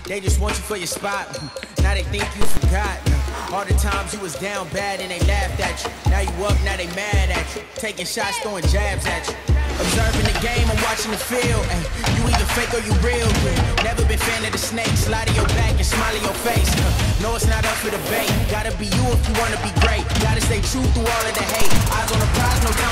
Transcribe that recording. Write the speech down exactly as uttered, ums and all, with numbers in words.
They just want you for your spot. Now they think you forgot. All the times you was down bad and they laughed at you. Now you up, now they mad at you. Taking shots, throwing jabs at you. Observing the game, I'm watching the field. Ay, you either fake or you real. Yeah. Never been fan of the snake. Slide in your back and smile in your face. Uh, no, it's not up for debate. Gotta be you if you wanna be great. Gotta stay true through all of the hate. Eyes on the prize, no